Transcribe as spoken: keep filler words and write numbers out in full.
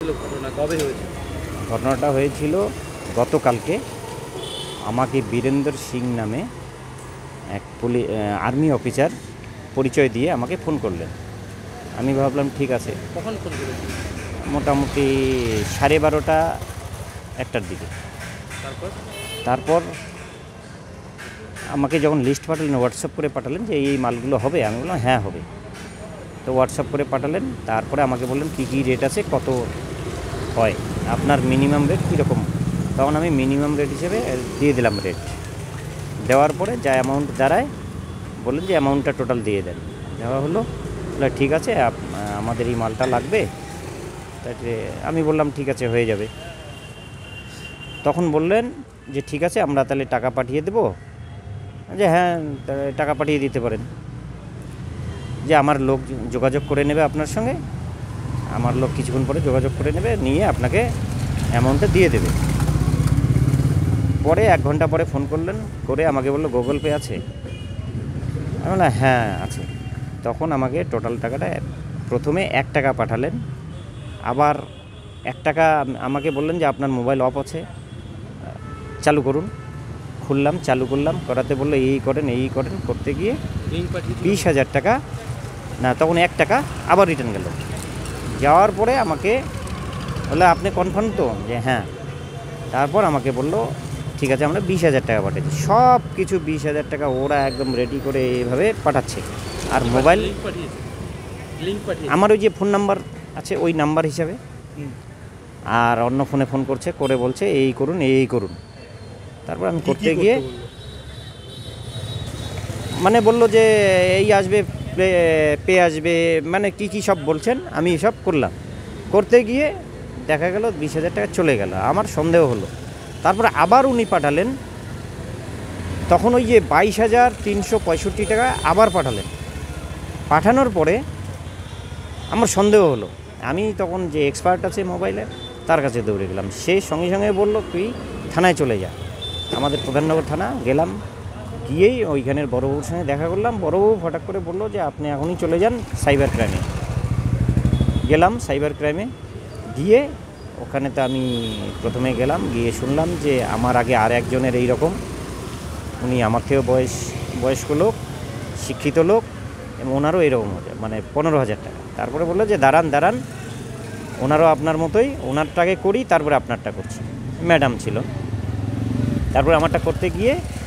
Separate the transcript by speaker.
Speaker 1: ঘটনা কবে হয়েছে?
Speaker 2: ঘটনাটা হয়েছিল গতকালকে। আমাকে বীরেন্দ্র সিং নামে এক পুলি আর্মি অফিসার পরিচয় দিয়ে আমাকে ফোন করলেন। আমি ভাবলাম ঠিক আছে।
Speaker 1: কখন ফোন করেছেন?
Speaker 2: মোটামুটি সাড়ে বারোটা একটার দিকে।
Speaker 1: তারপর
Speaker 2: তারপর আমাকে যখন লিস্ট পাঠালেন, হোয়াটসঅ্যাপ করে পাঠালেন যে এই মালগুলো হবে, আমি বললাম হ্যাঁ হবে। তো হোয়াটসঅ্যাপ করে পাঠালেন। তারপরে আমাকে বললেন কী কী রেট আছে, কত হয়, আপনার মিনিমাম রেট কীরকম। তখন আমি মিনিমাম রেট হিসেবে দিয়ে দিলাম রেট। দেওয়ার পরে যা অ্যামাউন্ট দাঁড়ায় বললেন যে অ্যামাউন্টটা টোটাল দিয়ে দেন। দেওয়া হলো। বলে ঠিক আছে, আমাদের এই মালটা লাগবে। তাকে আমি বললাম ঠিক আছে, হয়ে যাবে। তখন বললেন যে ঠিক আছে, আমরা তাহলে টাকা পাঠিয়ে দেবো। যে হ্যাঁ, টাকা পাঠিয়ে দিতে পারেন। যে আমার লোক যোগাযোগ করে নেবে আপনার সঙ্গে, আমার লোক কিছুক্ষণ পরে যোগাযোগ করে নেবে, নিয়ে আপনাকে অ্যামাউন্টটা দিয়ে দেবে। পরে এক ঘন্টা পরে ফোন করলেন, করে আমাকে বললো গুগল পে আছে। আমি বললাম হ্যাঁ আছে। তখন আমাকে টোটাল টাকাটা প্রথমে এক টাকা পাঠালেন, আবার এক টাকা আমাকে বললেন যে আপনার মোবাইল অফ আছে, চালু করুন। খুললাম, চালু করলাম, করাতে বললো এই করেন এই করেন, করতে গিয়ে বিশ হাজার টাকা না, তখন এক টাকা আবার রিটার্ন গেল। যাওয়ার পরে আমাকে বললো আপনি কনফার্ম তো, যে হ্যাঁ। তারপর আমাকে বললো ঠিক আছে, আমরা বিশ হাজার টাকা পাঠাচ্ছি। সব কিছু বিশ হাজার টাকা ওরা একদম রেডি করে এইভাবে পাঠাচ্ছে। আর মোবাইল আমার ওই যে ফোন নাম্বার আছে ওই নাম্বার হিসাবে, আর অন্য ফোনে ফোন করছে, করে বলছে এই করুন এই করুন। তারপর আমি করতে গিয়ে মানে বললো যে এই আসবে, পে আসবে, মানে কি কি সব বলছেন। আমি সব করলাম। করতে গিয়ে দেখা গেল বিশ হাজার টাকা চলে গেল। আমার সন্দেহ হলো। তারপরে আবার উনি পাঠালেন, তখন ওই যে বাইশ হাজার তিনশো পঁয়ষট্টি টাকা আবার পাঠালেন। পাঠানোর পরে আমার সন্দেহ হলো। আমি তখন যে এক্সপার্ট আছে মোবাইলে, তার কাছে দৌড়ে গেলাম। সে সঙ্গে সঙ্গে বললো তুই থানায় চলে যা। আমাদের প্রধাননগর থানা গেলাম। গিয়েই ওইখানের বড়োবাবুর সঙ্গে দেখা করলাম। বড়োবাবু হঠাৎ করে বললো যে আপনি এখনই চলে যান সাইবার ক্রাইমে। গেলাম সাইবার ক্রাইমে। গিয়ে ওখানে তো আমি প্রথমে গেলাম, গিয়ে শুনলাম যে আমার আগে আর একজনের এই রকম, উনি আমার থেকেও বয়স বয়স্ক লোক, শিক্ষিত লোক, এবং ওনারও এরকম মানে পনেরো হাজার টাকা। তারপরে বললো যে দাঁড়ান দাঁড়ান, ওনারও আপনার মতোই, ওনারটাকে করি তারপরে আপনারটা করছি। ম্যাডাম ছিল। তারপরে আমারটা করতে গিয়ে